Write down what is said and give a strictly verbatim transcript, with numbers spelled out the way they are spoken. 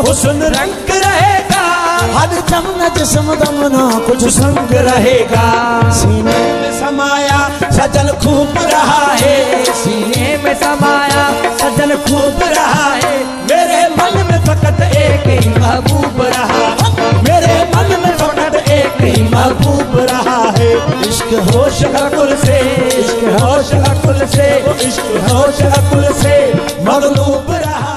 हुस्न रंग रहेगा, हर दम न जिस्म दम न कुछ संग रहेगा। सीने में समाया सजन खूब रहा है, सीने में समाया सजन खूब रहा है। मेरे मन में फकत एक ही महबूब रहा, मेरे मन में फकत एक ही महबूब रहा है। इश्क होश अकुल से, इश्क होश अकुल से, इश्क होश अकुल से मगलूब रहा।